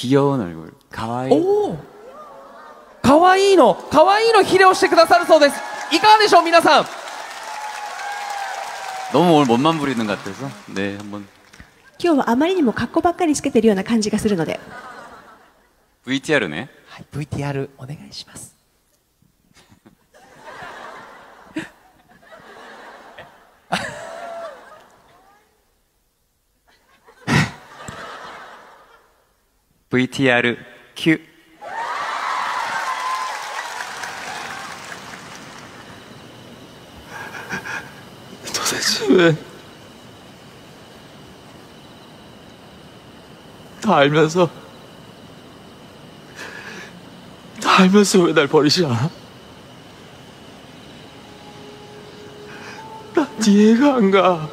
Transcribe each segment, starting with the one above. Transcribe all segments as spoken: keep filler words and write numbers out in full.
귀여운 얼굴. 가와이. おお、かわいいの、かわいいの披露してくださるそうです。いかがでしょう皆さん。 너무 오늘 멋만 부리는 것 같아서 네 한번. 今日はあまりにも格好ばっかりつけてるような感じがするので。 브이티아르ね。 はい、ブイティーアール お願いします。 브이티아르 큐. 도대체 왜? 다 알면서 다 알면서 왜 날 버리지 않아? 난 이해가 안 가.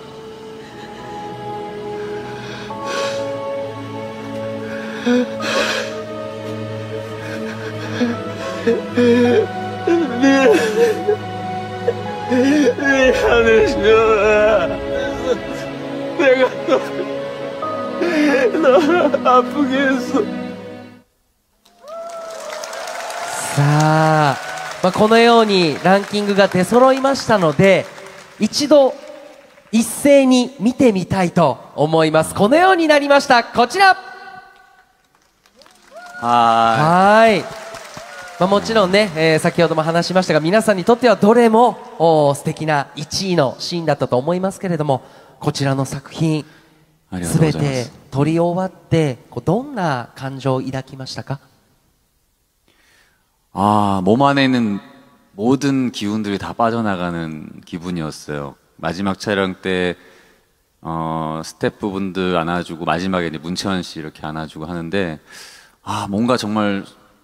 미안해, 시원아. 내가 너를, 너를 아프게 했어. さあ、まあ、このようにランキングが出揃いましたので、一度一斉に見てみたいと思います。このようになりました。こちら。 はーい。まあ、もちろんね、えー、先ほども話しましたが、皆さんにとってはどれもお素敵ないちいのシーンだったと思いますけれども、こちらの作品すべて撮り終わってこうどんな感情を抱きましたか？ 아, 몸 안에 있는 모든 기운들이 다 빠져나가는 기분이었어요. 마지막 촬영 때 어, 스태프분들 안아주고 마지막에 이제 문채원 씨 이렇게 안아주고 하는데 아, 뭔가 정말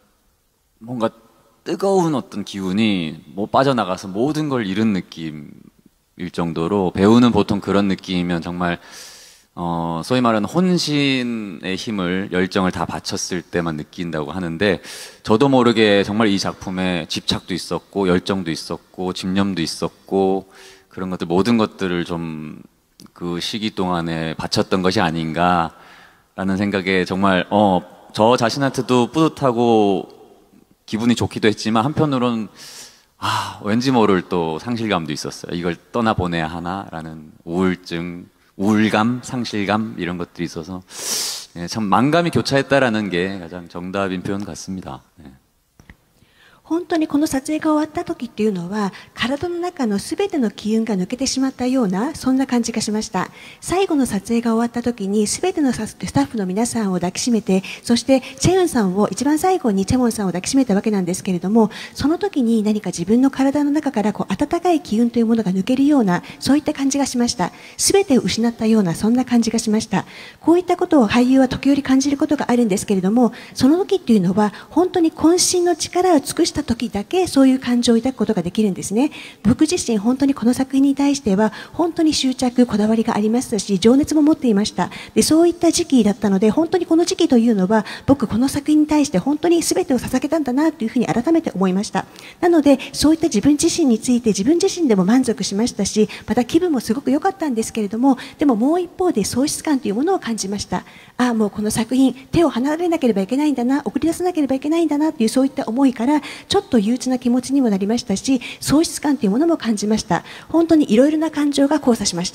뭔가 뜨거운 어떤 기운이 뭐 빠져나가서 모든 걸 잃은 느낌일 정도로, 배우는 보통 그런 느낌이면 정말 어, 소위 말하는 혼신의 힘을, 열정을 다 바쳤을 때만 느낀다고 하는데, 저도 모르게 정말 이 작품에 집착도 있었고 열정도 있었고 집념도 있었고 그런 것들, 모든 것들을 좀 그 시기 동안에 바쳤던 것이 아닌가라는 생각에 정말 어, 저 자신한테도 뿌듯하고 기분이 좋기도 했지만, 한편으로는 아, 왠지 모를 또 상실감도 있었어요. 이걸 떠나보내야 하나라는 우울증, 우울감, 상실감 이런 것들이 있어서 예, 참 만감이 교차했다라는 게 가장 정답인 표현 같습니다. 네. 本当にこの撮影が終わった時っていうのは、体の中のすべての機運が抜けてしまったような、そんな感じがしました。最後の撮影が終わった時に、すべてのスタッフの皆さんを抱きしめて、そしてチェヨンさんを、一番最後にチェモンさんを抱きしめたわけなんですけれども、その時に何か自分の体の中からこう温かい機運というものが抜けるような、そういった感じがしました。すべてを失ったような、そんな感じがしました。こういったことを俳優は時折感じることがあるんですけれども、その時っていうのは、本当に渾身の力を尽くした時だけそういう感情を抱くことができるんですね。僕自身本当にこの作品に対しては本当に執着、こだわりがありますし、情熱も持っていました。で、そういった時期だったので、本当にこの時期というのは僕この作品に対して本当に全てを捧げたんだなというふうに改めて思いました。なのでそういった自分自身について自分自身でも満足しましたし、また気分もすごく良かったんですけれども、でももう一方で喪失感というものを感じました。ああ、もうこの作品手を離れなければいけないんだな、送り出さなければいけないんだなという、そういった思いからちょっと憂鬱な気持ちにもなりましたし、喪失感というものも感じました。本当にいろいろな感情が交差しました。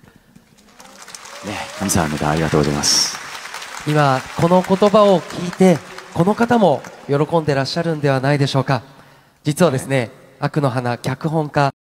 네, 감사합니다. ありがとうございます。 今この言葉を聞いてこの方も喜んでらっしゃるんではないでしょうか。実はですね、悪の花脚本家